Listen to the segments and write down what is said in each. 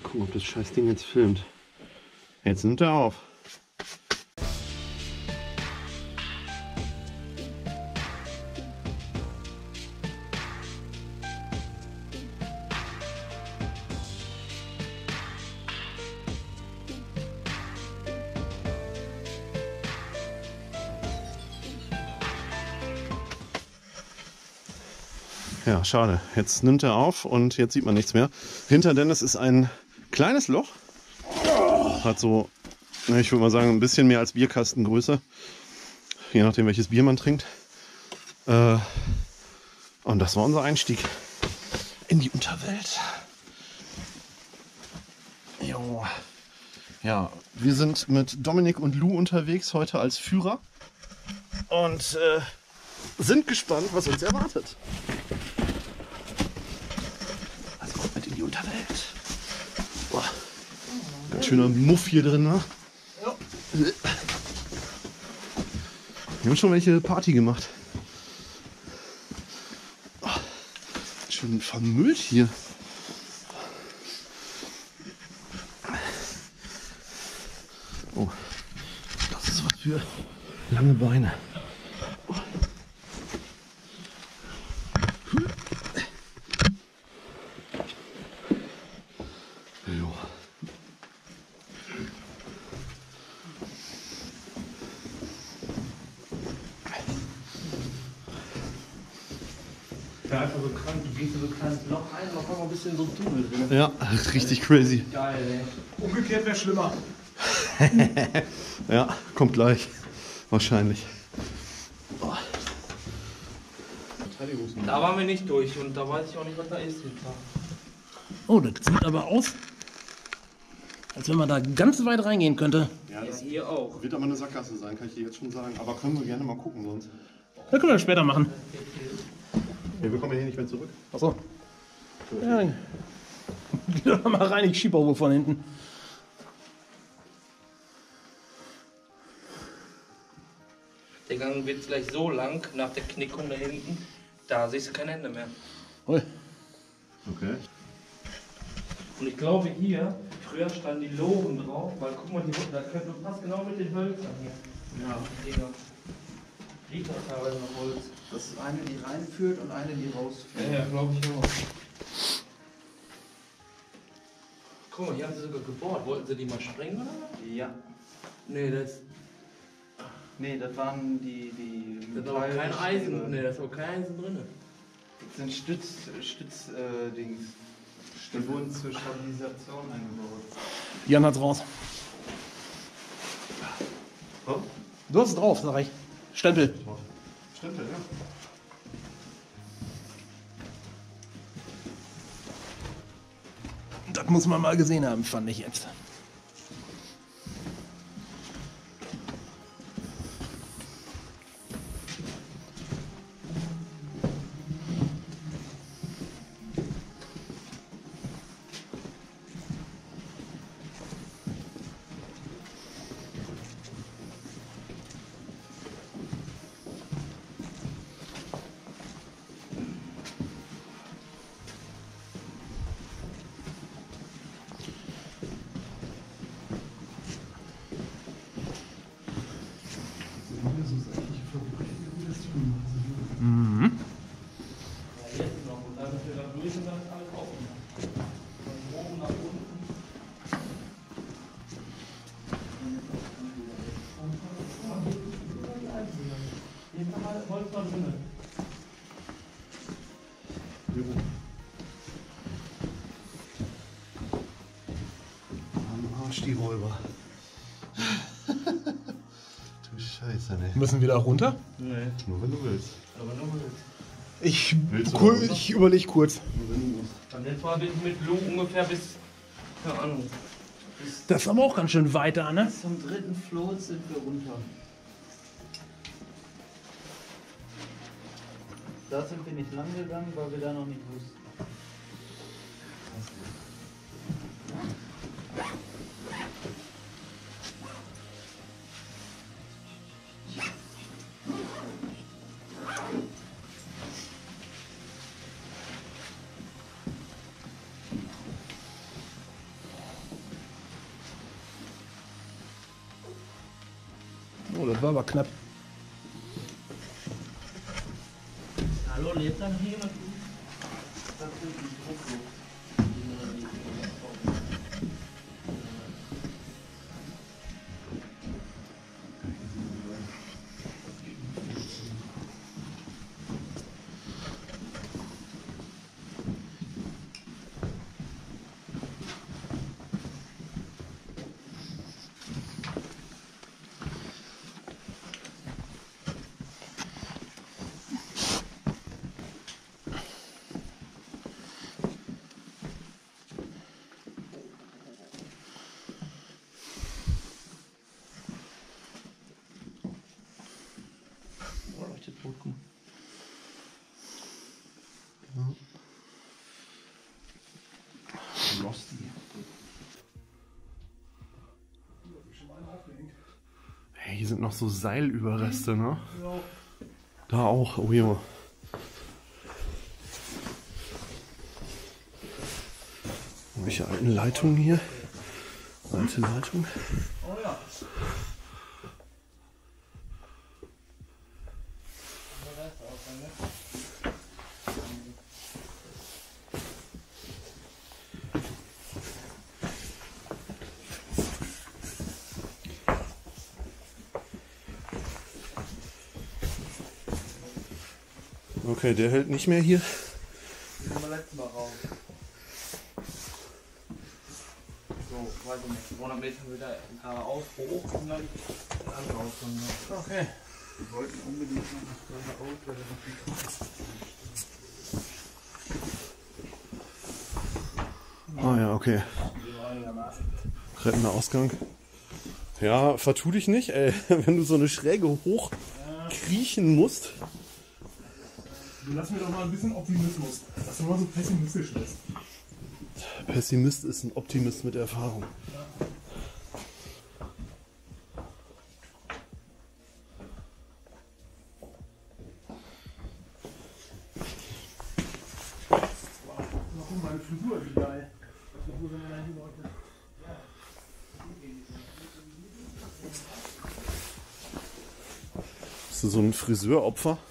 Gucken, ob das scheiß Ding jetzt filmt. Jetzt nimmt er auf. Ja, schade. Jetzt nimmt er auf und jetzt sieht man nichts mehr. Hinter Dennis ist ein kleines Loch. Hat so, ich würde mal sagen, ein bisschen mehr als Bierkastengröße. Je nachdem, welches Bier man trinkt. Und das war unser Einstieg in die Unterwelt. Jo. Ja, wir sind mit Dominik und Lou unterwegs heute als Führer. Und sind gespannt, was uns erwartet. Die Unterwelt. Boah. Ganz schöner Muff hier drin, ne? Ja. Wir haben schon welche Party gemacht. Oh, schön vermüllt hier. Oh, das ist was für lange Beine. Ja, einfach so krank, du gehst in so ein kleines Loch rein, noch mal ein bisschen so ein Tunnel drin. Ja, richtig crazy. Geil, ey. Umgekehrt wäre schlimmer. Ja, kommt gleich. Wahrscheinlich. Oh. Da waren wir nicht durch und da weiß ich auch nicht, was da ist. Oh, das sieht aber aus, als wenn man da ganz weit reingehen könnte. Ja, das hier auch. wird aber eine Sackgasse sein, kann ich dir jetzt schon sagen. Aber können wir gerne mal gucken sonst. Das können wir später machen. Ja, wir kommen hier nicht mehr zurück. Achso. Ja, geh doch mal rein, ich schiebe auch wohl von hinten. Der Gang wird gleich so lang nach der Knickung da hinten, da siehst du kein Ende mehr. Ui. Okay. Und ich glaube hier, früher standen die Loren drauf, weil guck mal, da könnte passt genau mit den Hölzern hier. Ja, Digga. Liegt doch teilweise noch Holz. Das ist eine, die reinführt und eine, die rausführt. Ja, glaube ich auch. Guck mal, hier haben sie sogar gebohrt. Wollten sie die mal sprengen oder? Ja. Nee, das Nee, das waren die ist aber kein Eisen. Nee, da ist aber kein Eisen drin. Das sind Stützdings. Die wurden zur Stabilisation eingebaut. Jan hat's raus. Oh? Du hast es drauf, sag ich. Stempel. Stempel, ja. Das muss man mal gesehen haben, fand ich jetzt. Mhm. Ja, jetzt noch. Und dann sind wir da durch und dann ist alles offen. Von oben nach unten. Hier ist nochmal Holz da drin. Am Arsch die Räuber. Du Scheiße, ne? Müssen wir da runter? Nee. Nur wenn du willst. Aber nur mit. Ich Willst du überlege kurz. Nur wenn du musst. Dann jetzt war mit Lu ungefähr bis. Keine Ahnung. Das ist aber auch ganz schön weit da, ne? Zum dritten Floß sind wir runter. Da sind wir nicht lang gegangen, weil wir da noch nicht wussten. Oh, das war aber knapp. Hallo, lebt da noch jemand? Hey, hier sind noch so Seilüberreste, ne? Da auch, oh ja. Welche alten Leitungen hier? Alte Leitung. Oh ja. Okay, der hält nicht mehr hier. Den haben wir letztes Mal raus. So, weiß ich nicht, 200 Meter wieder geradeaus hoch und dann raus. Okay. Wir wollten unbedingt noch nach geradeaus, weil da noch viel kommt. Ah ja, okay. Rettender Ausgang. Ja, vertu dich nicht, ey. Wenn du so eine Schräge hoch kriechen musst. Du lass mir doch mal ein bisschen Optimismus. Dass du mal so pessimistisch bist. Pessimist ist ein Optimist mit Erfahrung. Warum meine Frisur, wie geil. Bist du so ein Friseuropfer?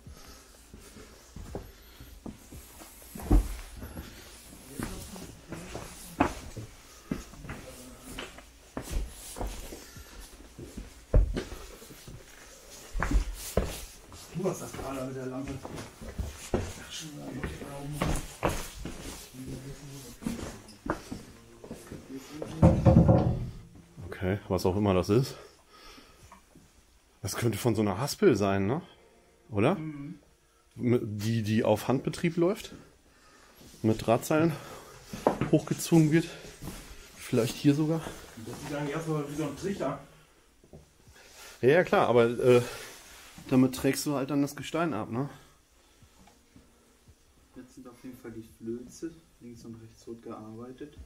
Du hast das gerade mit der Lampe. Okay, was auch immer das ist. Das könnte von so einer Haspel sein, ne? Oder? Die auf Handbetrieb läuft. Mit Drahtseilen hochgezogen wird. Vielleicht hier sogar. Das sieht eigentlich erstmal wie so ein Trichter. Ja, ja klar, aber damit trägst du halt dann das Gestein ab, ne? Jetzt sind auf jeden Fall die Flöze. Links und rechts wird gearbeitet.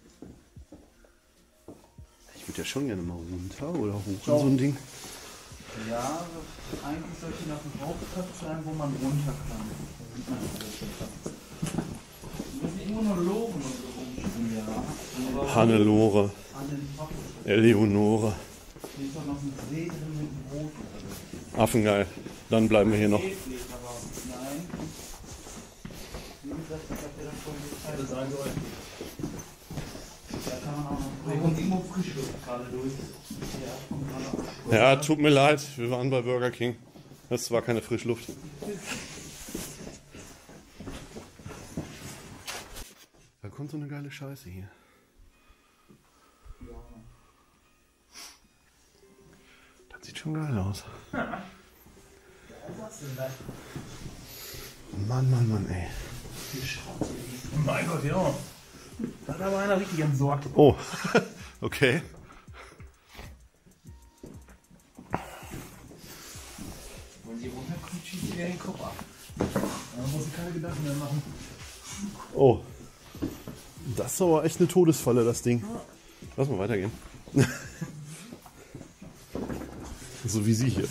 Ich würde ja schon gerne mal runter oder hoch in so ein Ding. Ja, eigentlich sollte nach dem Hauptplatz sein, wo man runter kann. Da sieht man alles. Wir müssen irgendwo noch loben und so rumspielen, ja. Hannelore, An den Pappen. Eleonore, Hier ist auch noch ein See drin mit einem Boot. Affengeil. Dann bleiben wir hier noch. Nein. Wie gesagt, ich hab dir das vorhin gezeigt. Das sein soll. Da kann man auch noch. Da kommt irgendwo Frischluft gerade durch. Ja, kommt gerade auch. Ja, tut mir leid, wir waren bei Burger King. Das war keine Frischluft. Da kommt so eine geile Scheiße hier. Das sieht schon geil aus. Mann, ey. Mein Gott, ja. Da hat aber einer richtig entsorgt. Oh, okay. Wenn sie runterkommt, schießt sie wieder den Kopf ab. Da muss ich keine Gedanken mehr machen. Oh. Das ist aber echt eine Todesfalle, das Ding. Lass mal weitergehen. So wie sie hier.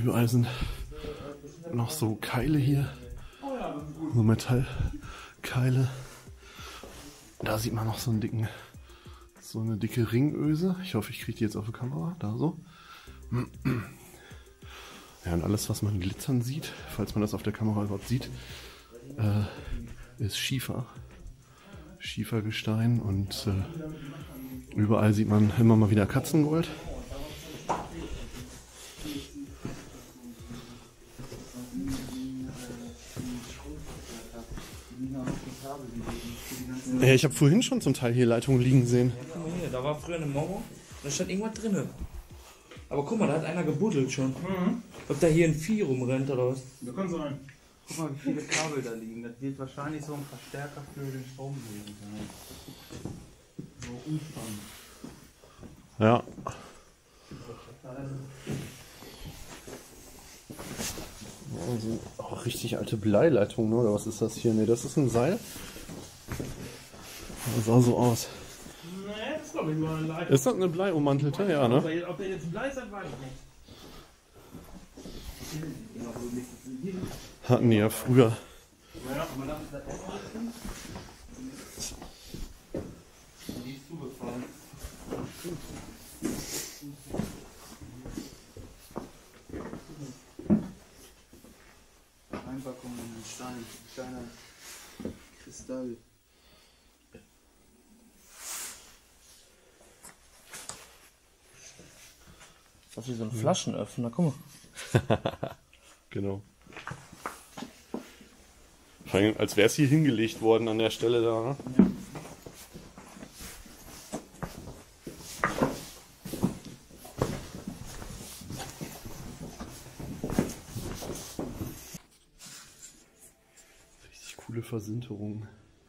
Überall sind noch so Keile hier. So Metallkeile. Da sieht man noch so eine dicke Ringöse. Ich hoffe, ich kriege die jetzt auf die Kamera. Da so. Ja, und alles, was man glitzern sieht, falls man das auf der Kamera überhaupt sieht, ist Schiefer. Schiefergestein und überall sieht man immer mal wieder Katzengold. Ja, ich habe vorhin schon zum Teil hier Leitungen liegen sehen. Ja, guck mal hier, da war früher eine Mauer, da stand irgendwas drin. Aber guck mal, da hat einer gebuddelt schon. Ob da hier ein Vieh rumrennt oder was? Das kann sein. Guck mal, wie viele Kabel da liegen. Das wird wahrscheinlich so ein Verstärker für den Strom gewesen sein. So Umspannend. Ja. Also auch richtig alte Bleileitungen, ne? Oder was ist das hier? Ne, das ist ein Seil. Das sah so aus. Nee, das ist glaube ich nur eine Leitung. Ist das eine Bleiummantelte? Ja, ne? Ob der jetzt Blei ist, das weiß ich nicht. Hatten die ja früher. Ja, aber dann ist das erstmal drin. Die ist zugefallen. Einpackung in Stein, kleiner Kristall. Das ist wie so ein Flaschenöffner, guck mal. Genau. Vor allem, als wäre es hier hingelegt worden an der Stelle da. Ne? Ja. Richtig coole Versinterung.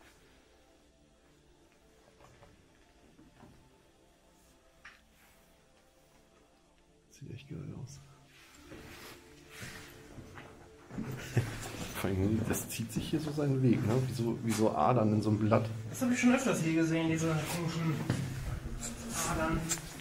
Sieht echt geil aus. Vor allem, das zieht sich hier so seinen Weg, ne? Wie so Adern in so einem Blatt. Das habe ich schon öfters hier gesehen, diese komischen Adern.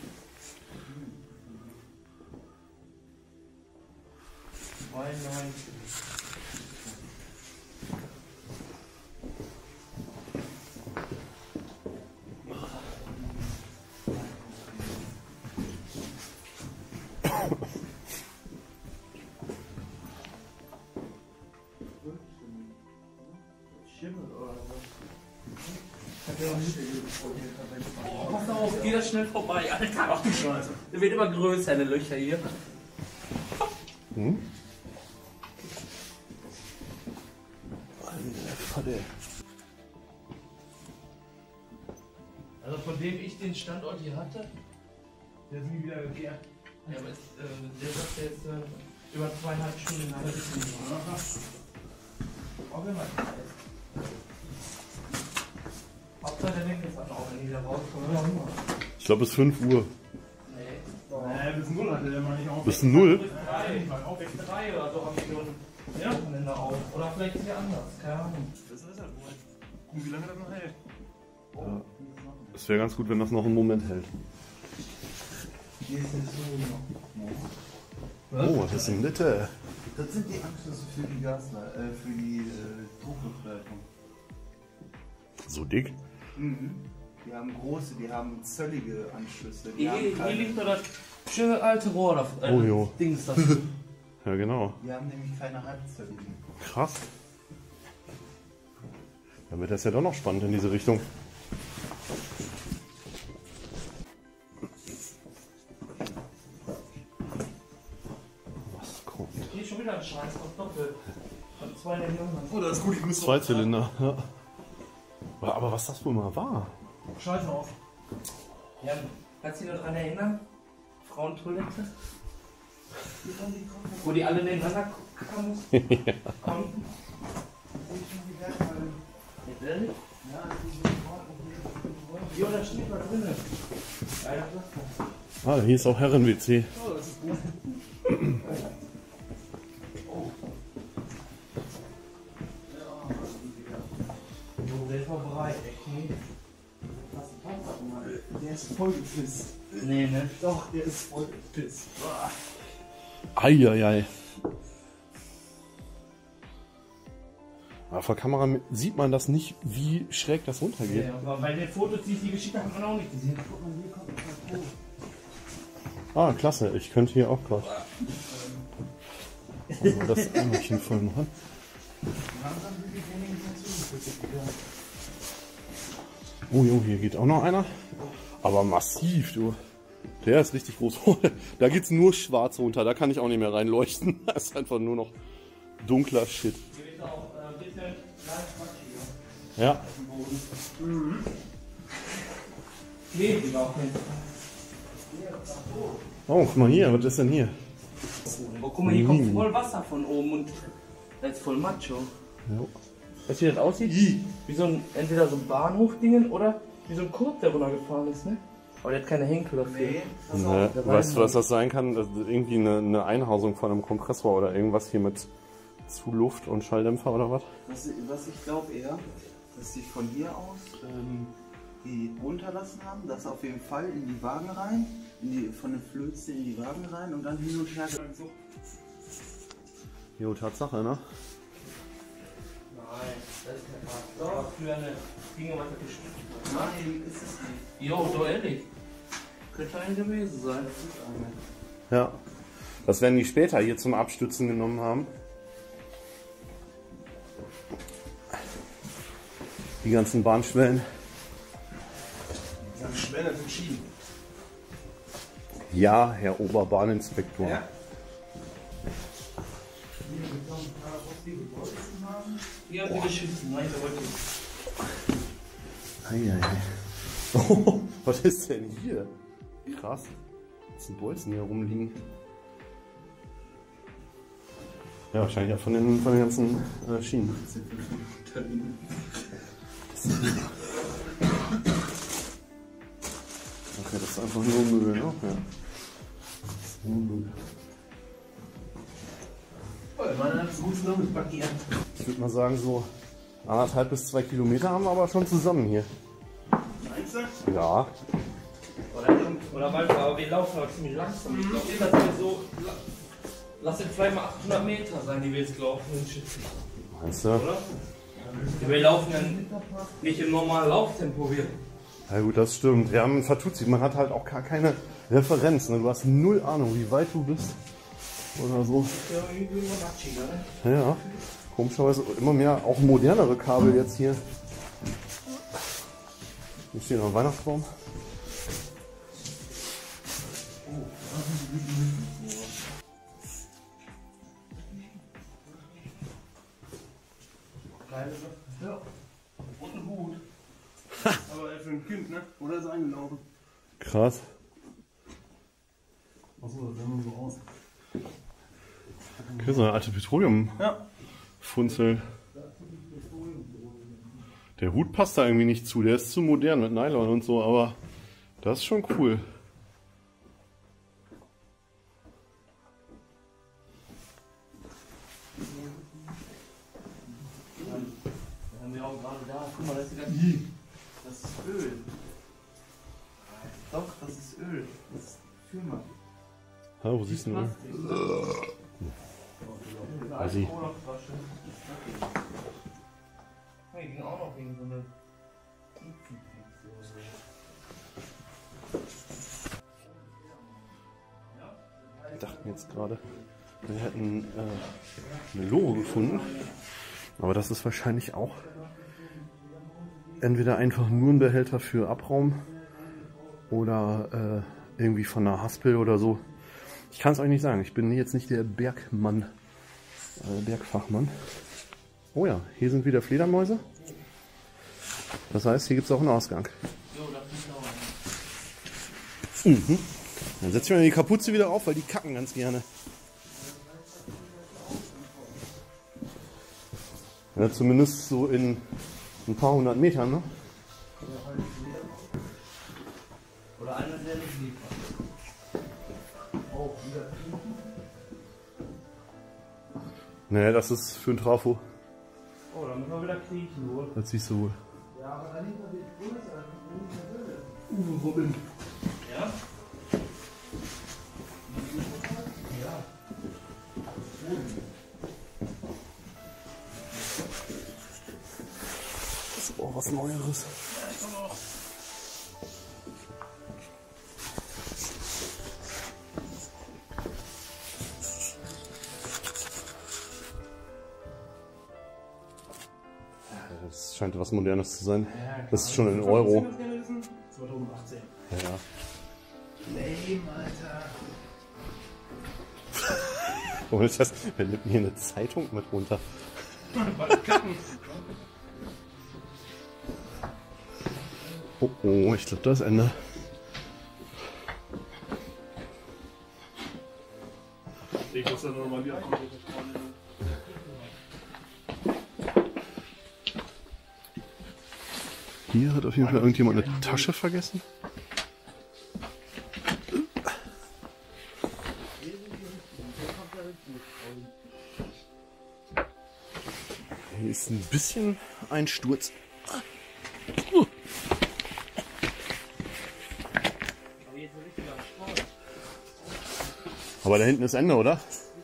Pass auf, geh da schnell vorbei, Alter. Ach du Scheiße. Der wird immer größer, die Löcher hier. Hm? Also von dem ich den Standort hier hatte, Der ist nie wieder gekehrt. ja, aber der sagt jetzt über 2,5 Stunden in einer Richtung. Auch wenn man Hauptsache der Weg ist dann auch, wenn die wieder rauskommen. Ich glaube, es ist 5 Uhr. Nee, bis 0 hatte der mal nicht auf. Bis 0? Bis 3 oder so haben die schon Ja. Wochenende auf. Oder vielleicht hier anders, keine Ahnung. Das ist halt wohl. Gucken, wie lange das noch hält. Ja. Es wäre ganz gut, wenn das noch einen Moment hält. Hier ist jetzt so noch. Oh, das ist eine nette. Das sind die Anschlüsse für die für die Druckluftleitung. So dick? Mhm. Die haben große, die haben zöllige Anschlüsse. Die Hier haben keine, liegt doch das schöne alte Rohr da. Oh, jo. Dings das. Ja, genau. die haben nämlich keine halbzölligen. Krass. Dann wird das ja doch noch spannend in diese Richtung. Was kommt? Hier ist schon wieder ein Scheiß auf Doppel. Von 2 Millionen. Oh, das ist gut, ich muss 2 Zylinder. Ja. Aber was das wohl mal war? Scheiß auf. Ja, kannst du dich noch daran erinnern? Frauentoilette? Wo die alle nebeneinander kacken mussten? Ja. Konnten? Jetzt ehrlich? Jo, da steht was drin. Alter, Ah, hier ist auch Herren-WC. Oh, das ist gut. Jo, der ist mal bereit, echt nicht. Der ist voll gepisst. Nee, ne? Doch, der ist voll gepisst. Eieiei. Auf der Kamera sieht man das nicht, wie schräg das runtergeht. Ja, aber bei den Fotos, die ich dir geschickt habe, hat man auch nicht gesehen. Guck mal, hier kommt das hoch. Ah, klasse. Ich könnte hier auch gerade das Eimerchen voll machen. Oh Junge, hier geht auch noch einer. Aber massiv, du. Der ist richtig groß. Da geht's nur schwarz runter. Da kann ich auch nicht mehr reinleuchten. Das ist einfach nur noch dunkler Shit. Hier wird auch ein bisschen leicht matschiger. Ja. Klebrig auch nicht. Oh, guck mal hier. Was ist denn hier? Oh, guck mal, hier kommt voll Wasser von oben und da ist voll Macho. Ja. Weißt du, wie das aussieht? Wie so ein, entweder so ein Bahnhofdingen oder wie so ein Kurt, der runtergefahren ist, ne? Aber der hat keine Henkel dafür. Ne, weißt du, was das sein kann? Das ist irgendwie eine Einhausung von einem Kompressor oder irgendwas hier mit Zuluft und Schalldämpfer oder was? Was ich glaube eher, dass sie von hier aus die runterlassen haben, das auf jeden Fall in die Wagen rein, von den Flözen in die Wagen rein und dann hin und her. Jo, Tatsache, ne? Nein, das ist kein Quatsch. Das war früher eine Dinge, was er geschnitten hat. Nein, ist es nicht. Jo, so ehrlich. Könnte eine gewesen sein. Ja. Das werden die später hier zum Abstützen genommen haben. Die ganzen Bahnschwellen. Die Schwelle sind Schienen. Ja, Herr Oberbahninspektor. Ja. Hier haben wir geschissen. Nein, der wollte nicht. Eieiei. Oh, was ist denn hier? Krass. Was sind Bolzen hier rumliegen? Ja, wahrscheinlich ja von den ganzen Schienen. Okay, das ist einfach nur Müll, ne? Ja. Das ist nur Müll. Man hat es gut zusammenpackiert. Ich würde mal sagen, so 1,5 bis 2 Kilometer haben wir aber schon zusammen hier. Meinst du? Ja. Oder Walter, aber wir laufen aber ziemlich langsam. Ich glaube, dass wir so. Lass es vielleicht mal 800 Meter sein, die wir jetzt laufen. Meinst du? Oder? Wir laufen dann nicht im normalen Lauftempo. Ja gut, das stimmt. Ja, man vertut sich. Man hat halt auch gar keine Referenz. Ne? Du hast null Ahnung, wie weit du bist. Oder so. Ja, irgendwie immer matschiger, ne? Ja, komischerweise immer mehr, auch modernere Kabel jetzt hier. Hier steht noch ein Weihnachtsbaum. Ja. Und ein Hut. Aber für ein Kind, ne? Oder ist eingelaufen? Krass. Achso, das sah nur so aus. Okay, so eine alte Petroleum-Funzel. Ja. Der Hut passt da irgendwie nicht zu. Der ist zu modern mit Nylon und so, aber das ist schon cool. Haben wir auch gerade da. Guck mal, das ist das ist Öl. Doch, das ist Öl. Das ist Firma. Ja, wo siehst du denn? Weiß ich. Colaflasche. Hey, die ging auch noch wegen so einer. Wir dachten jetzt gerade, wir hätten eine Lore gefunden. Aber das ist wahrscheinlich auch entweder einfach nur ein Behälter für Abraum oder irgendwie von einer Haspel oder so. Ich kann es euch nicht sagen. Ich bin jetzt nicht der Bergmann, Bergfachmann. Oh ja, hier sind wieder Fledermäuse. Das heißt, hier gibt es auch einen Ausgang. Jo, das ist auch. Dann setze ich mal die Kapuze wieder auf, weil die kacken ganz gerne. Ja, zumindest so in ein paar hundert Metern, ne? Oder einer, der nicht liefert. Oh, wieder. Ne, das ist für ein Trafo. Oh, dann müssen wir wieder kriechen, wohl. Das siehst du wohl. Ja, aber dann nicht mehr die größer, Robin. Ja? Ja. scheint was Modernes zu sein. Ja, klar. Das ist schon in Euro. 2018. Ja. Lame, Alter. Und das, wer nimmt mir eine Zeitung mit runter? Oh, oh, ich glaube, das ist Ende. Ich muss dann nochmal wieder angucken. Hier hat auf jeden Fall irgendjemand eine Tasche vergessen. Hier ist ein bisschen ein Sturz. Aber da hinten ist Ende, oder?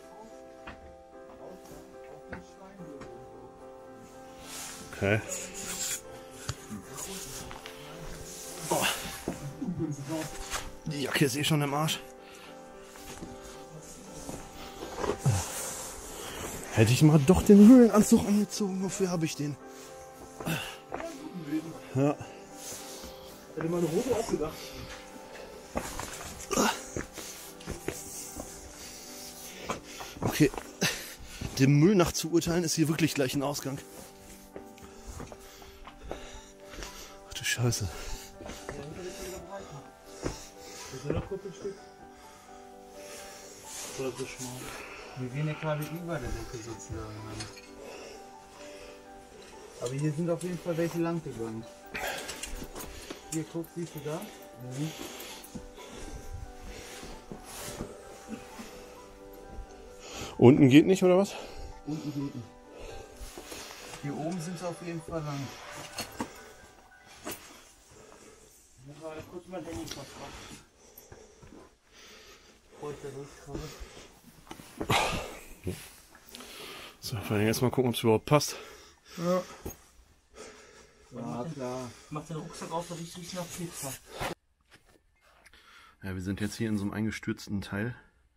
Okay. Oh. Die Jacke ist eh schon im Arsch. Hätte ich mal doch den Höhlenanzug angezogen. Wofür habe ich den? Ja. Hätte meine Hose auch gedacht. Okay. Dem Müll nach zu urteilen ist hier wirklich gleich ein Ausgang. Ach du Scheiße. Ist ja noch kurz ein Stück. Oder so schmal. Wir gehen ja gerade über der Decke sozusagen. Aber hier sind auf jeden Fall welche lang gegangen. Hier, guck, siehst du da? Mhm. Unten geht nicht, oder was? Unten geht nicht. Hier oben sind sie auf jeden Fall lang. Ich muss mal kurz mein Handy verfrachten. Bevor ich da durchkomme. So, vor allem erstmal gucken, ob es überhaupt passt. Ja. Ja, klar. Mach den Rucksack auf, da riecht nach Pizza. Ja, wir sind jetzt hier in so einem eingestürzten Teil.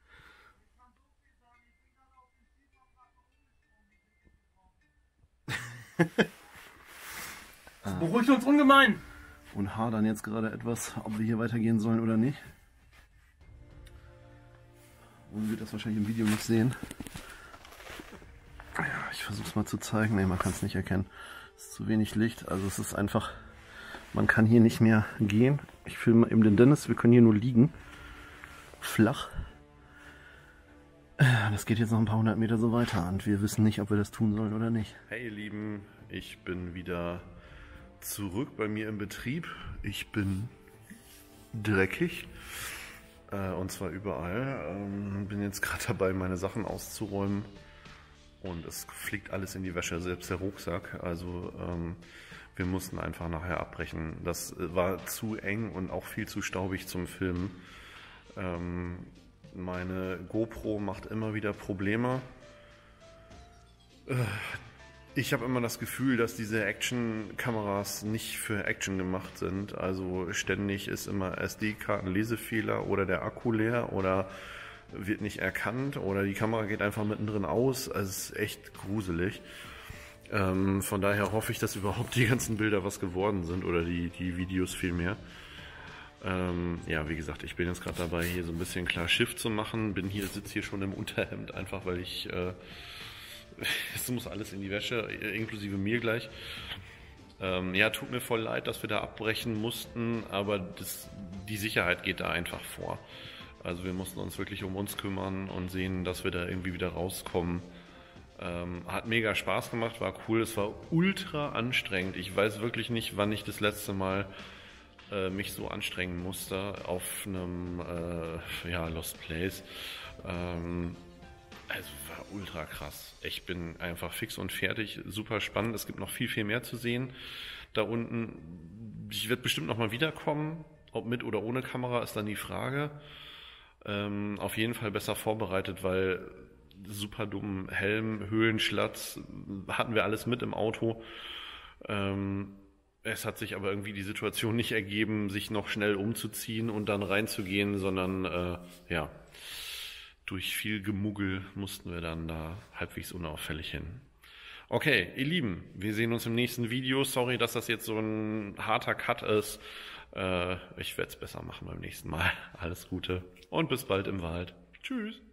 Beruhigt uns ungemein! Und hadern jetzt gerade etwas, ob wir hier weitergehen sollen oder nicht. Man wird das wahrscheinlich im Video nicht sehen. Ja, ich versuche es mal zu zeigen. Ne, man kann es nicht erkennen. Es ist zu wenig Licht. Also es ist einfach, man kann hier nicht mehr gehen. Ich filme eben den Dennis. Wir können hier nur liegen. Flach. Das geht jetzt noch ein paar hundert Meter so weiter und wir wissen nicht, ob wir das tun sollen oder nicht. Hey ihr Lieben, ich bin wieder zurück bei mir im Betrieb. Ich bin dreckig. Und zwar überall. Bin jetzt gerade dabei, meine Sachen auszuräumen. Und es fliegt alles in die Wäsche, selbst der Rucksack. Also wir mussten einfach nachher abbrechen. Das war zu eng und auch viel zu staubig zum Filmen. Meine GoPro macht immer wieder Probleme. Ich habe immer das Gefühl, dass diese Action-Kameras nicht für Action gemacht sind. Also ständig ist immer SD-Karten-Lesefehler oder der Akku leer oder wird nicht erkannt oder die Kamera geht einfach mittendrin aus. Also es ist echt gruselig. Von daher hoffe ich, dass überhaupt die ganzen Bilder was geworden sind oder die Videos vielmehr. Ja, wie gesagt, ich bin jetzt gerade dabei, hier so ein bisschen klar Schiff zu machen. Sitze hier schon im Unterhemd, einfach weil ich... es muss alles in die Wäsche, inklusive mir gleich. Ja, tut mir voll leid, dass wir da abbrechen mussten, aber die Sicherheit geht da einfach vor. Also wir mussten uns wirklich um uns kümmern und sehen, dass wir da irgendwie wieder rauskommen. Hat mega Spaß gemacht, war cool, es war ultra anstrengend. Ich weiß wirklich nicht, wann ich das letzte Mal mich so anstrengen musste auf einem Lost Place. Also war ultra krass. Ich bin einfach fix und fertig. Super spannend. Es gibt noch viel, viel mehr zu sehen. Da unten, ich werde bestimmt nochmal wiederkommen. Ob mit oder ohne Kamera ist dann die Frage. Auf jeden Fall besser vorbereitet, weil super dumm Helm, Höhlenschlatz, hatten wir alles mit im Auto. Es hat sich aber irgendwie die Situation nicht ergeben, sich noch schnell umzuziehen und dann reinzugehen, sondern durch viel Gemuggel mussten wir dann da halbwegs unauffällig hin. Okay, ihr Lieben, wir sehen uns im nächsten Video. Sorry, dass das jetzt so ein harter Cut ist. Ich werde es besser machen beim nächsten Mal. Alles Gute und bis bald im Wald. Tschüss.